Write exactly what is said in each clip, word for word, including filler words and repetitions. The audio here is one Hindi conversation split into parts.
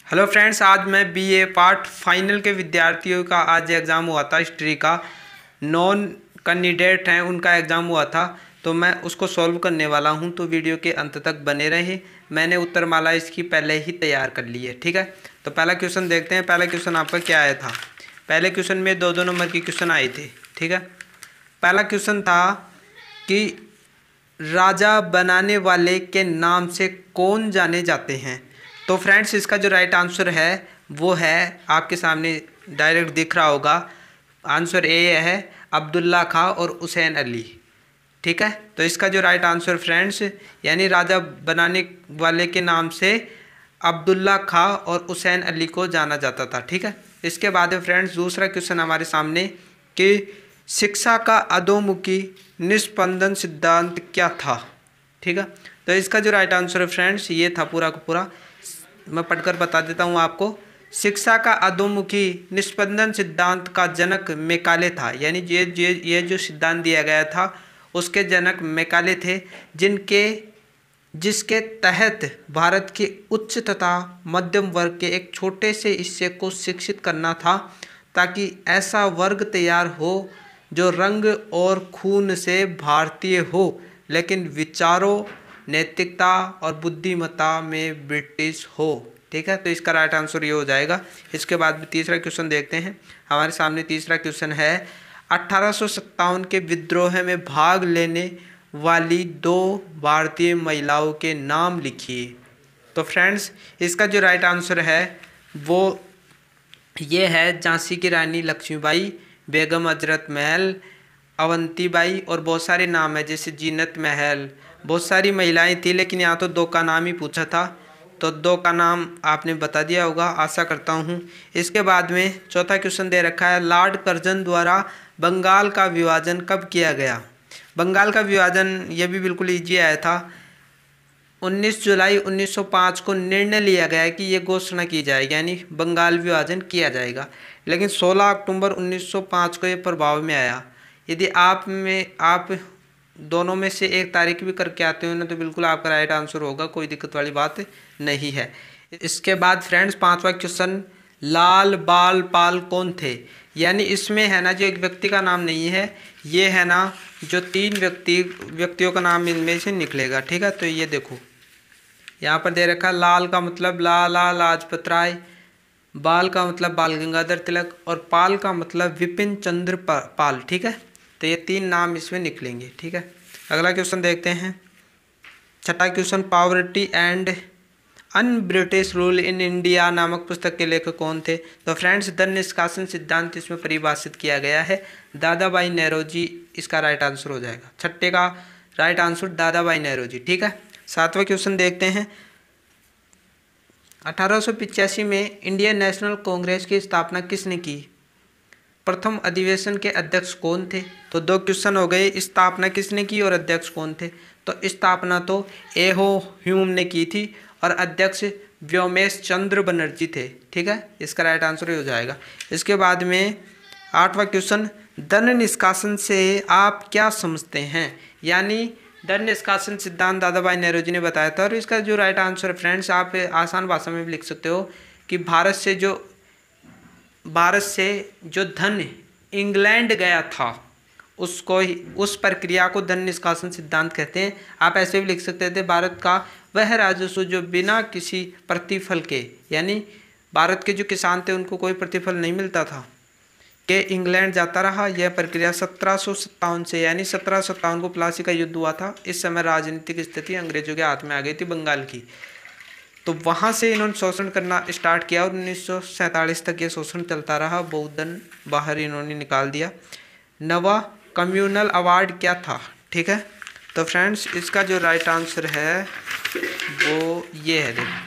हेलो फ्रेंड्स, आज मैं बीए पार्ट फाइनल के विद्यार्थियों का आज एग्ज़ाम हुआ था। हिस्ट्री का नॉन कैंडिडेट हैं उनका एग्ज़ाम हुआ था, तो मैं उसको सॉल्व करने वाला हूं। तो वीडियो के अंत तक बने रहे। मैंने उत्तरमाला इसकी पहले ही तैयार कर ली है, ठीक है। तो पहला क्वेश्चन देखते हैं। पहला क्वेश्चन आपका क्या आया था। पहले क्वेश्चन में दो दो नंबर के क्वेश्चन आए थे, ठीक है। पहला क्वेश्चन था कि राजा बनाने वाले के नाम से कौन जाने जाते हैं। तो फ्रेंड्स, इसका जो राइट आंसर है वो है आपके सामने डायरेक्ट दिख रहा होगा। आंसर ए है अब्दुल्ला खां और हुसैन अली, ठीक है। तो इसका जो राइट आंसर फ्रेंड्स, यानी राजा बनाने वाले के नाम से अब्दुल्ला खां और हुसैन अली को जाना जाता था, ठीक है। इसके बाद फ्रेंड्स दूसरा क्वेश्चन हमारे सामने कि शिक्षा का अधोमुखी निष्पंदन सिद्धांत क्या था, ठीक है। तो इसका जो राइट आंसर है फ्रेंड्स ये था पूरा का पूरा। मैं पढ़कर बता देता हूँ आपको। शिक्षा का अधोमुखी निष्पंदन सिद्धांत का जनक मैकाले था, यानी ये ये ये जो सिद्धांत दिया गया था उसके जनक मैकाले थे, जिनके जिसके तहत भारत के उच्च तथा मध्यम वर्ग के एक छोटे से हिस्से को शिक्षित करना था, ताकि ऐसा वर्ग तैयार हो जो रंग और खून से भारतीय हो, लेकिन विचारों, नैतिकता और बुद्धिमत्ता में ब्रिटिश हो, ठीक है। तो इसका राइट आंसर ये हो जाएगा। इसके बाद तीसरा क्वेश्चन देखते हैं। हमारे सामने तीसरा क्वेश्चन है अठारह सौ सत्तावन के विद्रोह में भाग लेने वाली दो भारतीय महिलाओं के नाम लिखिए। तो फ्रेंड्स, इसका जो राइट आंसर है वो ये है झांसी की रानी लक्ष्मीबाई, बेगम हजरत महल, अवंतीबाई और बहुत सारे नाम है जैसे जीनत महल। बहुत सारी महिलाएं थी, लेकिन यहाँ तो दो का नाम ही पूछा था, तो दो का नाम आपने बता दिया होगा, आशा करता हूँ। इसके बाद में चौथा क्वेश्चन दे रखा है लॉर्ड कर्जन द्वारा बंगाल का विभाजन कब किया गया। बंगाल का विभाजन ये भी बिल्कुल ईजी आया था। उन्नीस जुलाई उन्नीस सौ पाँच को निर्णय लिया गया है कि ये घोषणा की जाएगी, यानी बंगाल विभाजन किया जाएगा, लेकिन सोलह अक्टूबर उन्नीस सौ पाँच को ये प्रभाव में आया। यदि आप में आप दोनों में से एक तारीख भी करके आते हो ना, तो बिल्कुल आपका राइट आंसर होगा, कोई दिक्कत वाली बात नहीं है। इसके बाद फ्रेंड्स पांचवा क्वेश्चन, लाल बाल पाल कौन थे। यानी इसमें है ना जो एक व्यक्ति का नाम नहीं है, ये है ना जो तीन व्यक्ति व्यक्तियों का नाम इनमें से निकलेगा, ठीक है। तो ये देखो यहाँ पर दे रखा, लाल का मतलब लाला लाजपत राय, बाल का मतलब बाल गंगाधर तिलक और पाल का मतलब विपिन चंद्र पाल, ठीक है। तो ये तीन नाम इसमें निकलेंगे, ठीक है। अगला क्वेश्चन देखते हैं। छठा question, poverty and un British rule in India नामक पुस्तक के लेखक कौन थे। तो फ्रेंड्स धन निष्कासन सिद्धांत इसमें परिभाषित किया गया है, दादा भाई नेहरूजी इसका राइट आंसर हो जाएगा। छठे का राइट आंसर दादा भाई नेहरूजी, ठीक है। सातवां क्वेश्चन देखते हैं। अठारह सौ पिचासी में इंडियन नेशनल कांग्रेस की स्थापना किसने की। प्रथम अधिवेशन के अध्यक्ष कौन थे। तो दो क्वेश्चन हो गए, स्थापना किसने की और अध्यक्ष कौन थे। तो स्थापना तो एहो ह्यूम ने की थी और अध्यक्ष व्योमेश चंद्र बनर्जी थे, ठीक है। इसका राइट आंसर हो जाएगा। इसके बाद में आठवां क्वेश्चन, धन निष्कासन से आप क्या समझते हैं। यानी धन निष्कासन सिद्धांत दादा भाई नेहरूजी ने बताया था, और इसका जो राइट आंसर फ्रेंड्स आप आसान भाषा में भी लिख सकते हो कि भारत से जो भारत से जो धन इंग्लैंड गया था उसको ही उस प्रक्रिया को धन निष्कासन सिद्धांत कहते हैं। आप ऐसे भी लिख सकते थे भारत का वह राजस्व जो बिना किसी प्रतिफल के, यानी भारत के जो किसान थे उनको कोई प्रतिफल नहीं मिलता था, कि इंग्लैंड जाता रहा। यह प्रक्रिया सत्रह सौ सत्तावन से, यानी सत्रह सौ सत्तावन को प्लासी का युद्ध हुआ था। इस समय राजनीतिक स्थिति अंग्रेजों के हाथ में आ गई थी बंगाल की, तो वहाँ से इन्होंने शोषण करना स्टार्ट किया और उन्नीस सौ सैंतालीस तक ये शोषण चलता रहा। बहुत धन बाहर इन्होंने निकाल दिया। नवा कम्युनल अवार्ड क्या था, ठीक है। तो फ्रेंड्स इसका जो राइट आंसर है वो ये है, देखो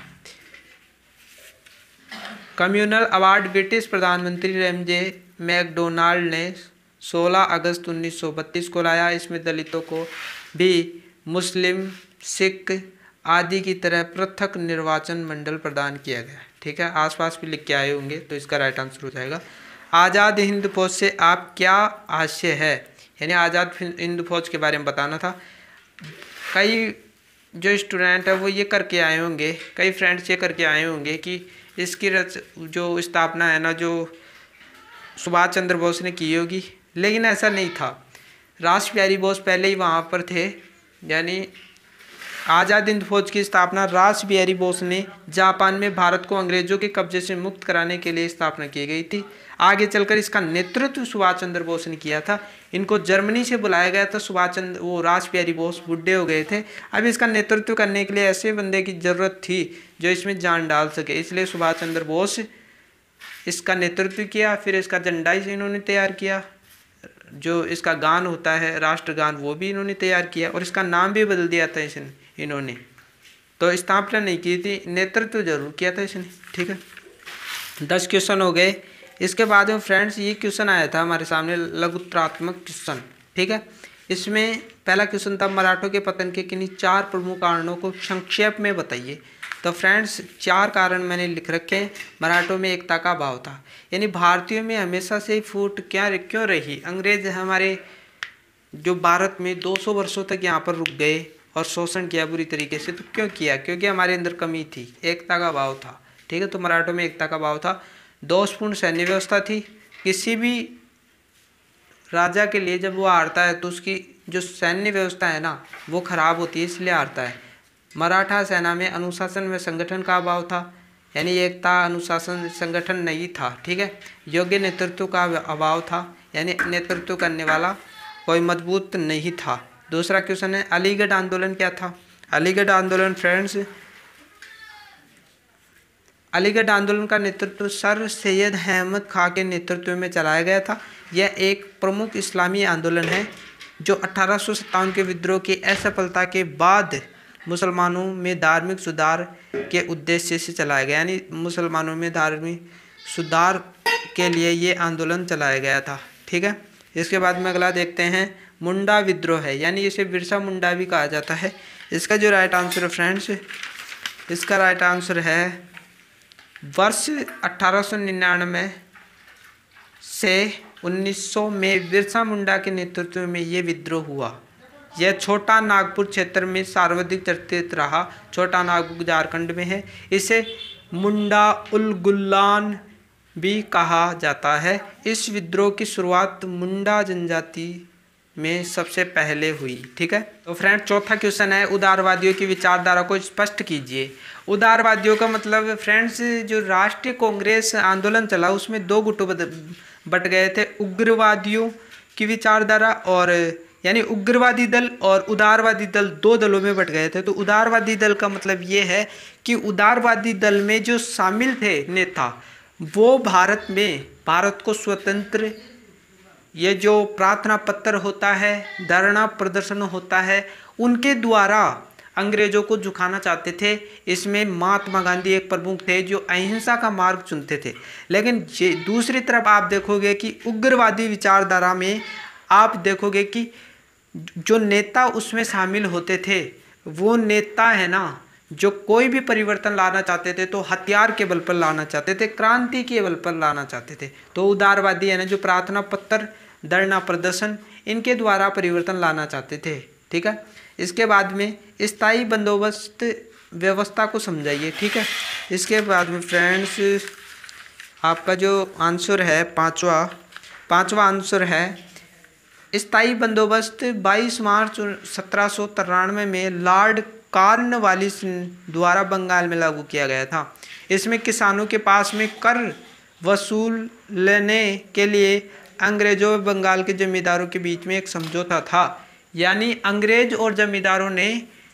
कम्युनल अवार्ड ब्रिटिश प्रधानमंत्री रेमजे मैकडोनाल्ड ने सोलह अगस्त उन्नीस सौ बत्तीस को लाया। इसमें दलितों को भी मुस्लिम, सिख आदि की तरह पृथक निर्वाचन मंडल प्रदान किया गया, ठीक है। आसपास भी लिख के आए होंगे, तो इसका राइट आंसर हो जाएगा। आज़ाद हिंद फौज से आप क्या आशय है। यानी आज़ाद हिंद फौज के बारे में बताना था। कई जो स्टूडेंट है वो ये करके आए होंगे, कई फ्रेंड्स ये करके आए होंगे कि इसकी रच जो स्थापना है ना जो सुभाष चंद्र बोस ने की होगी, लेकिन ऐसा नहीं था। रास बिहारी बोस पहले ही वहाँ पर थे, यानी आज़ाद हिंद फौज की स्थापना रास बिहारी बोस ने जापान में भारत को अंग्रेजों के कब्जे से मुक्त कराने के लिए स्थापना की गई थी। आगे चलकर इसका नेतृत्व सुभाष चंद्र बोस ने किया था। इनको जर्मनी से बुलाया गया था। सुभाष चंद्र वो रास बिहारी बोस बुढ़े हो गए थे, अब इसका नेतृत्व करने के लिए ऐसे बंदे की ज़रूरत थी जो इसमें जान डाल सके, इसलिए सुभाष चंद्र बोस इसका नेतृत्व किया। फिर इसका झंडा ही इन्होंने तैयार किया, जो इसका गान होता है राष्ट्रगान वो भी इन्होंने तैयार किया, और इसका नाम भी बदल दिया था इसने इन्होंने। तो स्थापना नहीं की थी, नेतृत्व जरूर किया था इसने। ठीक है, दस क्वेश्चन हो गए। इसके बाद में फ्रेंड्स ये क्वेश्चन आया था हमारे सामने लघुत्रात्मक क्वेश्चन। ठीक है, इसमें पहला क्वेश्चन था मराठों के पतन के किन्हीं चार प्रमुख कारणों को संक्षेप में बताइए। तो फ्रेंड्स चार कारण मैंने लिख रखे हैं। मराठों में एकता का अभाव था, यानी भारतीयों में हमेशा से फूट क्या क्यों रही। अंग्रेज हमारे जो भारत में दो सौ वर्षों तक यहाँ पर रुक गए और शोषण किया बुरी तरीके से, तो क्यों किया? क्योंकि हमारे अंदर कमी थी, एकता का अभाव था। ठीक है, तो मराठों में एकता का अभाव था। दोषपूर्ण सैन्य व्यवस्था थी। किसी भी राजा के लिए जब वो हारता है तो उसकी जो सैन्य व्यवस्था है ना वो खराब होती है, इसलिए हारता है। मराठा सेना में अनुशासन व संगठन का अभाव था, यानी एकता अनुशासन संगठन नहीं था। ठीक है, योग्य नेतृत्व का अभाव था, यानी नेतृत्व करने वाला कोई मजबूत नहीं था। दूसरा क्वेश्चन है अलीगढ़ आंदोलन क्या था। अलीगढ़ आंदोलन फ्रेंड्स, अलीगढ़ आंदोलन का नेतृत्व सर सैयद अहमद खां के नेतृत्व में चलाया गया था। यह एक प्रमुख इस्लामी आंदोलन है जो अठारह सौ सत्तावन के विद्रोह की असफलता के बाद मुसलमानों में धार्मिक सुधार के उद्देश्य से चलाया गया, यानी मुसलमानों में धार्मिक सुधार के लिए ये आंदोलन चलाया गया था। ठीक है, इसके बाद में अगला देखते हैं मुंडा विद्रोह है, यानी इसे बिरसा मुंडा भी कहा जाता है। इसका जो राइट आंसर है फ्रेंड्स, इसका राइट आंसर है वर्ष अठारह सौ निन्यानवे से उन्नीस सौ में बिरसा मुंडा के नेतृत्व में ये विद्रोह हुआ। यह छोटा नागपुर क्षेत्र में सर्वाधिक चर्चित रहा। छोटा नागपुर झारखंड में है। इसे मुंडा उल गुल्लान भी कहा जाता है। इस विद्रोह की शुरुआत मुंडा जनजाति में सबसे पहले हुई। ठीक है, तो फ्रेंड चौथा क्वेश्चन है उदारवादियों की विचारधारा को स्पष्ट कीजिए। उदारवादियों का मतलब फ्रेंड्स जो राष्ट्रीय कांग्रेस आंदोलन चला उसमें दो गुटों बट गए थे, उग्रवादियों की विचारधारा और यानी उग्रवादी दल और उदारवादी दल दो दलों में बट गए थे। तो उदारवादी दल का मतलब ये है कि उदारवादी दल में जो शामिल थे नेता वो भारत में भारत को स्वतंत्र, ये जो प्रार्थना पत्र होता है, धरना प्रदर्शन होता है, उनके द्वारा अंग्रेजों को झुकाना चाहते थे। इसमें महात्मा गांधी एक प्रमुख थे जो अहिंसा का मार्ग चुनते थे। लेकिन दूसरी तरफ आप देखोगे कि उग्रवादी विचारधारा में आप देखोगे कि जो नेता उसमें शामिल होते थे वो नेता है ना जो कोई भी परिवर्तन लाना चाहते थे तो हथियार के बल पर लाना चाहते थे, क्रांति के बल पर लाना चाहते थे। तो उदारवादी है ना जो प्रार्थना पत्र, धरना प्रदर्शन, इनके द्वारा परिवर्तन लाना चाहते थे। ठीक है, इसके बाद में स्थायी बंदोबस्त व्यवस्था को समझाइए। ठीक है, इसके बाद में फ्रेंड्स आपका जो आंसर है पांचवा पांचवा आंसर है स्थायी बंदोबस्त बाईस मार्च सत्रह सौ तिरानवे में लॉर्ड कॉर्नवालिस द्वारा बंगाल में लागू किया गया था। इसमें किसानों के पास में कर वसूल लेने के लिए अंग्रेजों व बंगाल के जमींदारों के बीच में एक समझौता था। यानी अंग्रेज और जमींदारों ने,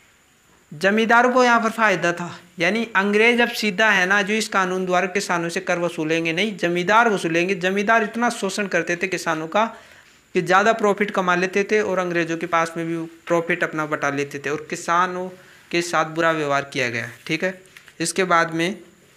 जमींदारों को यहाँ पर फायदा था, यानी अंग्रेज अब सीधा है ना जो इस कानून द्वारा किसानों से कर वसूलेंगे नहीं, जमींदार वसूलेंगे। जमींदार इतना शोषण करते थे किसानों का कि ज़्यादा प्रॉफिट कमा लेते थे और अंग्रेजों के पास में भी प्रॉफिट अपना बटा लेते थे और किसानों के साथ बुरा व्यवहार किया गया। ठीक है, इसके बाद में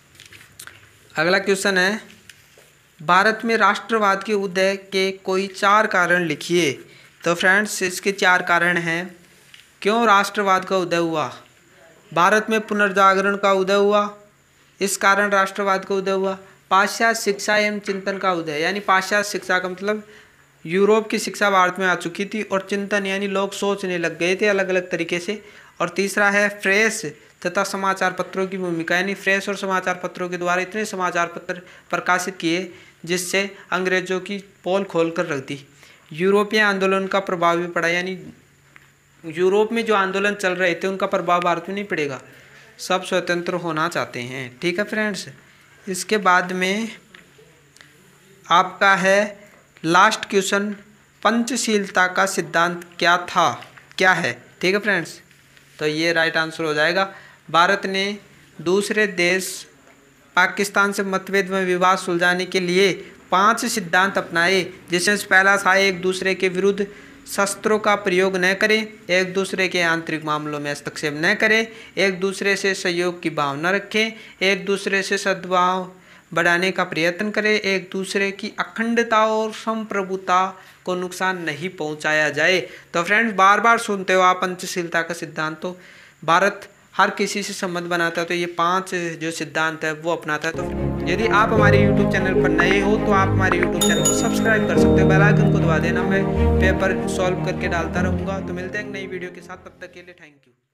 अगला क्वेश्चन है भारत में राष्ट्रवाद के उदय के कोई चार कारण लिखिए। तो फ्रेंड्स इसके चार कारण हैं। क्यों राष्ट्रवाद का उदय हुआ? भारत में पुनर्जागरण का उदय हुआ, इस कारण राष्ट्रवाद का उदय हुआ। पाश्चात्य शिक्षा एवं चिंतन का उदय, यानी पाश्चात्य शिक्षा का मतलब यूरोप की शिक्षा भारत में आ चुकी थी और चिंतन यानी लोग सोचने लग गए थे अलग अलग तरीके से। और तीसरा है फ्रेश तथा समाचार पत्रों की भूमिका, यानी प्रेस और समाचार पत्रों के द्वारा इतने समाचार पत्र प्रकाशित किए जिससे अंग्रेजों की पोल खोल कर रख दी। यूरोपीय आंदोलन का प्रभाव भी पड़ा, यानी यूरोप में जो आंदोलन चल रहे थे उनका प्रभाव भारत में नहीं पड़ेगा, सब स्वतंत्र होना चाहते हैं। ठीक है फ्रेंड्स, इसके बाद में आपका है लास्ट क्वेश्चन, पंचशीलता का सिद्धांत क्या था, क्या है। ठीक है फ्रेंड्स, तो ये राइट आंसर हो जाएगा। भारत ने दूसरे देश पाकिस्तान से मतभेद में विवाद सुलझाने के लिए पांच सिद्धांत अपनाए, जिसमें पहला था एक दूसरे के विरुद्ध शस्त्रों का प्रयोग न करें, एक दूसरे के आंतरिक मामलों में हस्तक्षेप न करें, एक दूसरे से सहयोग की भावना रखें, एक दूसरे से सद्भाव बढ़ाने का प्रयत्न करें, एक दूसरे की अखंडता और संप्रभुता को नुकसान नहीं पहुंचाया जाए। तो फ्रेंड्स, बार बार सुनते हो आप पंचशीलता का सिद्धांत, तो भारत हर किसी से संबंध बनाता है, तो ये पांच जो सिद्धांत है वो अपनाता है। तो यदि आप हमारे यूट्यूब चैनल पर नए हो तो आप हमारे यूट्यूब चैनल को सब्सक्राइब कर सकते हो, बेल आइकन को दबा देना, मैं पेपर सॉल्व करके डालता रहूँगा। तो मिलते हैं एक नई वीडियो के साथ, तब तक के लिए थैंक यू।